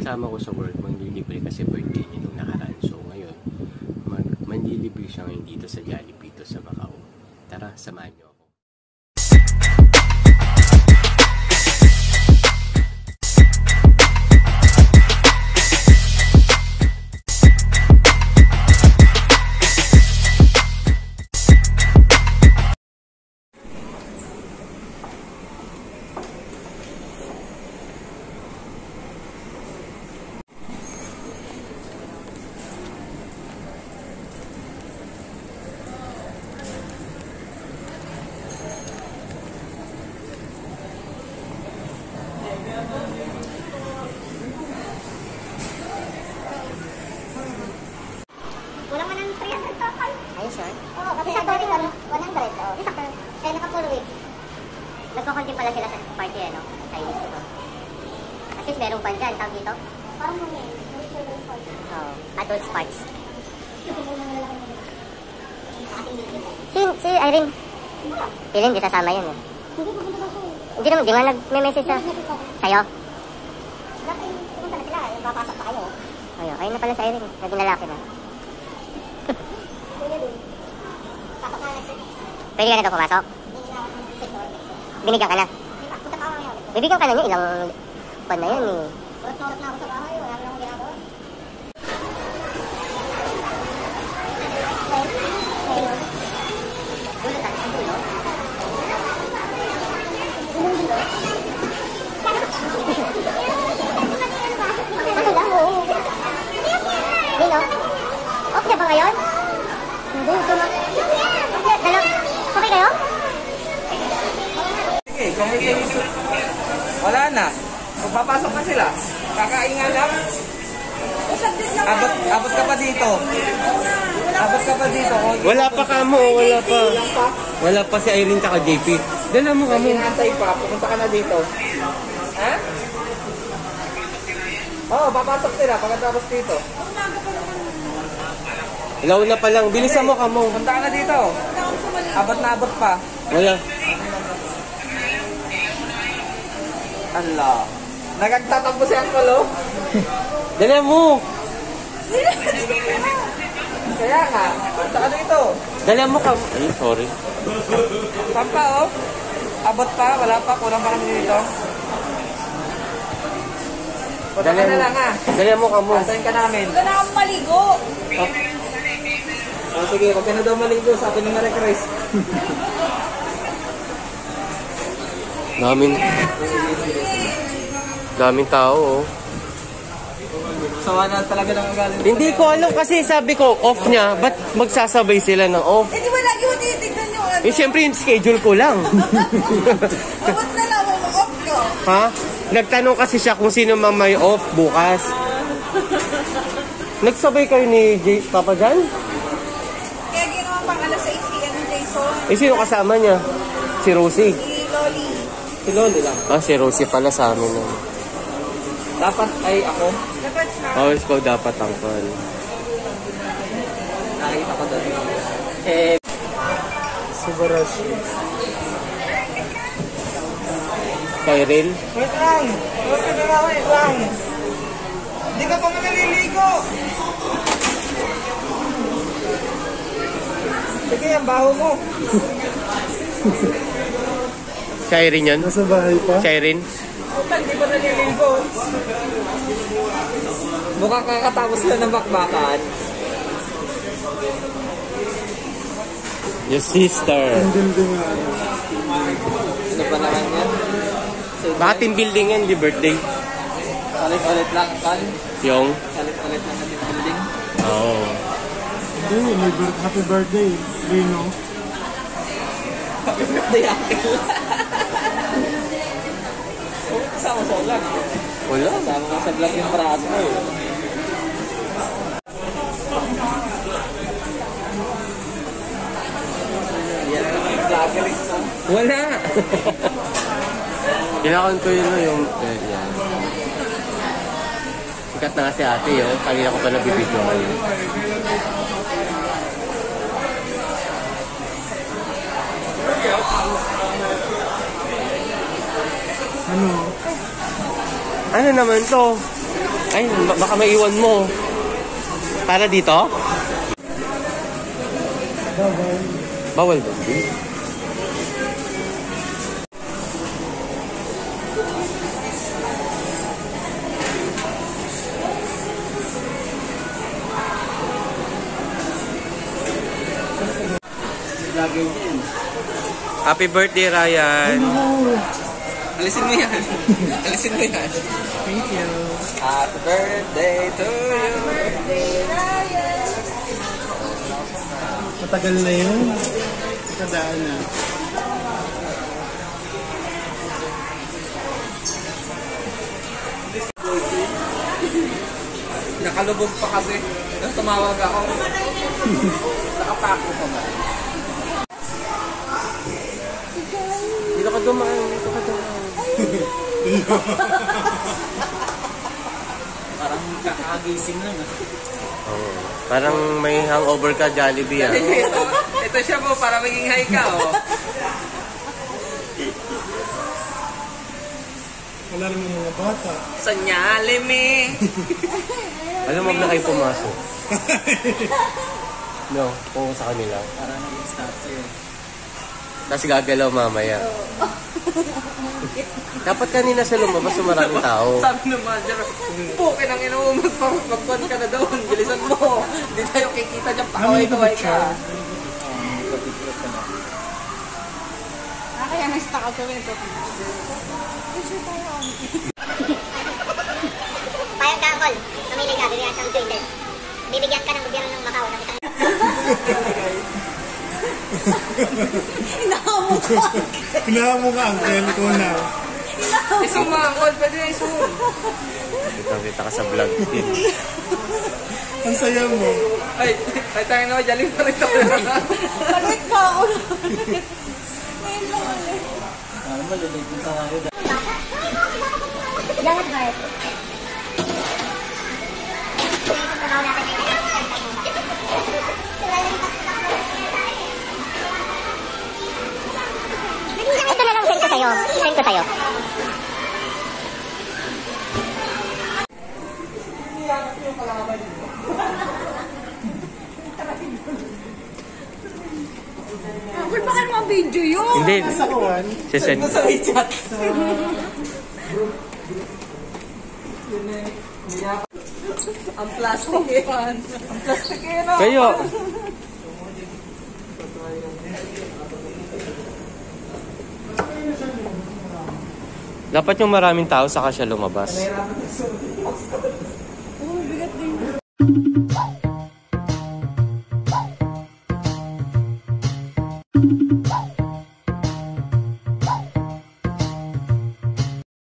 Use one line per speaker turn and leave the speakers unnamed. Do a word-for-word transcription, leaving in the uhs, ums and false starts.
kasama ko sa work, manlilibre kasi birthday niya nung nakaraan. So ngayon, mag manlilibre siya ngayon dito sa Jollibee, dito sa Macau. Tara, samahan niyo ako.
Nagko-conti pala sila sa party, ano? Chinese ito. At least merong pan dyan, tawag dito? Parang mo yan. Oh, adult sports. Si, si Irene. Irene, di sasama yun eh. Hindi naman, di nga nag-message sa... Sa'yo? Dati, pumunta na sila. Papasok pa kayo. Ayun, ayun na pala si Irene. Naging lalaki na. Pwede ka na ito pumasok? Binigyan ka na? Bibigyan ka na niya, ilang pan na yun eh. Urat-urat na ako sa bahay, wala na akong ginagawa. Dino? Off na ba ngayon? Hindi, suma. Dalaw, okay kayo?
Kung may wala na. Magpapasok na sila. Kakainga lang. Abot, abot ka pa dito. Abot ka pa dito.
Wala pa ka mo, wala pa. Wala pa si Irene tsaka J P. Dala mo kamo.
Hinantay pa. Pumunta ka na dito. Ha? Oo, oh, papasok sila pagkatapos dito.
Ilaw na pa lang. Bilisan mo kamo.
Punta ka na dito. Abot na abot pa.
Wala.
Allah. Nagagtatampo si Uncle, oh.
Dala mo.
Kaya nga. Punta ka dito.
Dala mo kamo. Ay, sorry.
Saan pa, oh? Abot pa? Wala pa? Kulang pa kami dito. Punta ka na lang, ha?
Dala mo kamo.
Antayin ka namin.
Huwag na akong maligo.
Oh. Oh, sige, huwag ka na daw maligo. Sabi ni Marie Chris.
Daming daming tao, oh.
Sawa na talaga ng magaling.
Hindi ko alam kasi sabi ko off niya, ba't magsasabay sila ng off?
Eh, di ba lagi mo tinitignan yung ano?
Eh, syempre yung schedule ko lang.
Abot na lang mo, off ko.
Ha? Nagtanong kasi siya kung sino man may off bukas. Nagsabay kayo ni J Papa Jan?
Kaya ginawa pang alas sais p m ng Jason.
Eh, sino kasama niya? Si Rosie.
Si Loli.
Si Loli lang.
Ah, si Rosie pala sa amin. Eh.
Dapat ay ako.
Dapat na.
Oh, ikaw dapat angkol.
Nakikita ko doon. Eh,
Subarashi. Kyril?
wait lang. Wait lang, wait lang. Hindi ka pa manaliligo. Sige, ang baho mo.
Si Irene yan?
Nasa bahay pa?
Si Irene?
Hindi pa naliligo. Mukhang kakatapos na ng bakbakan.
Your sister.
Ang building nga.
Ano ba naman yan?
Baka team building yan, di birthday.
Ulit-ulit lang, kan?
Yung?
Ulit-ulit lang sa team building.
Oo. Oh.
Hey, may bir- happy birthday, Lino.
Happy birthday, Uncle. Oh, kasama sa vlog.
Wala.
Kasama nga sa vlog yung braso mo eh. Yan ang mga vlogger eh.
Wala. Kinakon ko yun yung... Eh, yan. Sikat na nga si ate yun. Kanina ko pa nabibidyo ngayon.
Ano?
Ano naman to? Ay, baka may iwan mo. Para dito?
Bawal.
Bawal ba? Happy birthday, Ryan!
Alisin mo yan. Alisin mo yan.
Thank you.
Happy birthday to you.
Matagal na yun. Kadaan na.
Nakalubog pa kasi. Nang tumawag ako. Nakapako pa ba?
Dito ka dumaan, dito ka dumaan.
Parang kakagising lang ah.
Oh, parang may hangover ka, Jollibee ah.
ito, ito siya po para maging high ka oh.
Wala rin mga bata.
Sanyali me.
Alam mo, huwag na kayo pumasok. No, kung sa kanila.
Para naging starter.
Tapos gagalaw mamaya. Dapat kanina sa lumabas yung maraming tao.
Sabi ng manager, pukin ang ina mo, magpapagpan ka na doon. Bilisan mo. Hindi tayo kikita dyan, pakaway-kaway ka.
Ah, kaya nag-stock out kami ito.
Payag ka, Col. Mamili ka, bibigyan ka ng twenty. Bibigyan ka ng gobyerno ng Macau ng isang...
Inahamon ko.
Hinahamon ka, Uncle. Ikaw na.
Isum mga angkol, pwede na isum.
Kita-kita ka sa vlog din.
Ang saya mo.
Ay, ay tayo na, jaling pa rin ito.
Pagod pa ako. Ngayon lang ulit.
Ano mo, lilig mo sa kayo.
Jangan Bart. Ito na lang, send ko sa'yo. Send ko sa'yo.
Uncle, baka naman video yun.
Hindi,
Sa kawan.
sisend.
Sa WeChat. Ang plastic yan. Ang plastic yan.
Kayo.
Ano
Dapat yung maraming tao saka siya lumabas.
Oh, bigat din.